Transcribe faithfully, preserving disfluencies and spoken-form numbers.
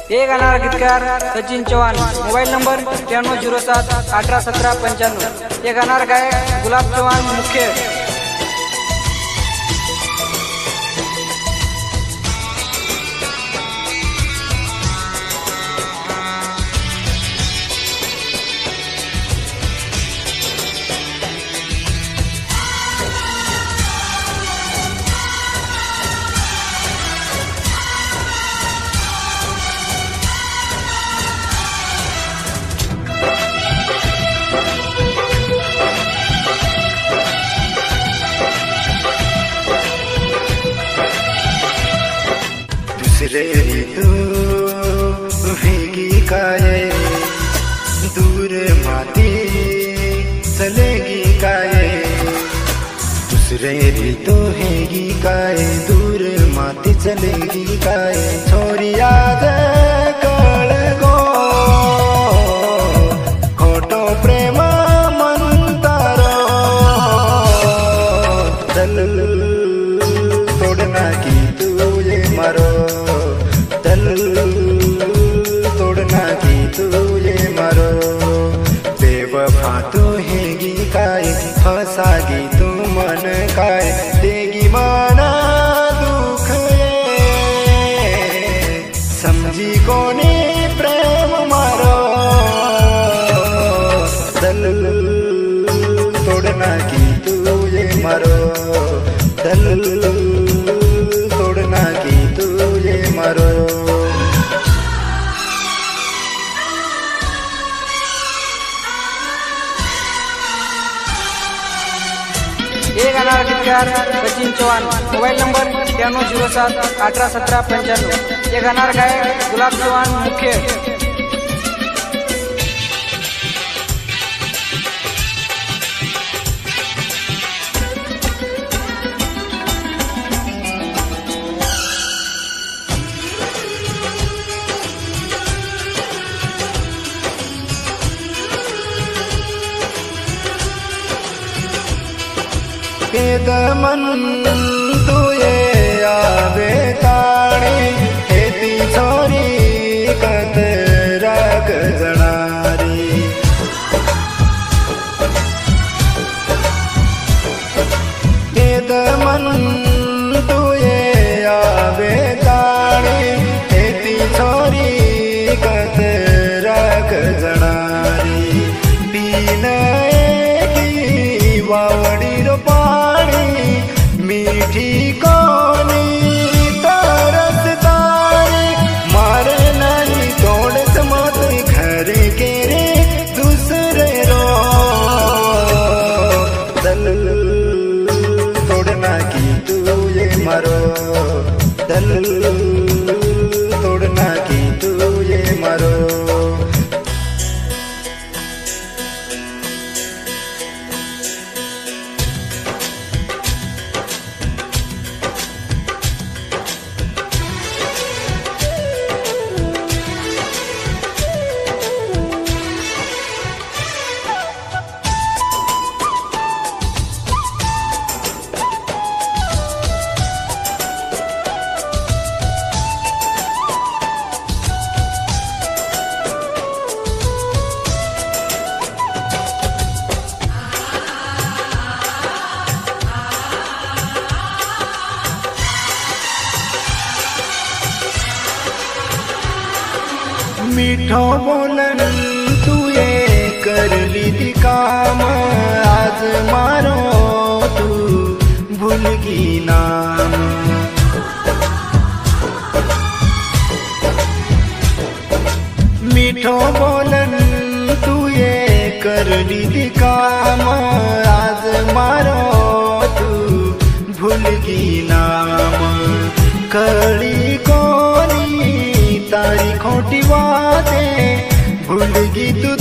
ये गाना गीतकार सचिन चौहान, मोबाइल नंबर त्र्याण्णव झिरो सात अठरा सतरा पंच्याण्णव। ये गाना गायक गुलाब चौहान मुख्य। दूसरे तू रहेगी काये, दूर माती चलेगी काये। दूसरे ऋतु हैगी काये, दूर माती चलेगी काये। छोरिया कल गो खोटो प्रेम मंतारो, दल तोड़ना की तू ये मारो, तोड़ना की तू ये मारो। बेवफा तू हैगी काये, फंसागी तू मन काये। देगी माना दुख ये, समझी कोने प्रेम मारो। दल तोड़ना की तू ये मारो, दल तोड़ना की तू ये मारो। ये गाना गीतकार सचिन चौहान, मोबाइल नंबर त्र्याण्णव झिरो सात अठरा सतरा पंच्याण्णव। ये गाना गायक गुलाब चौहान मुख्य। मन तू ये आवे ताणे, हेती छोरी कत राग जणारी। मन तू ये आवे ताणे, हेती छोरी कत राग जणारी। पीन की वावड़ी रो मीठी कोनी तरस तारे, मारे नहीं तोड़ मत घर के रे दूसरे रो। दल तोड़ना की तू ये मारो, दल तोड़ना की तू ये मारो। मीठो बोलन तू ये कर ली काम, आज मारो तू भूलगी नाम। मीठो बोलन तू ये कर ली काम, आज मारो तू भूलगी नाम। कड़ी कोनी तारी खोटी बातें भूलगी तू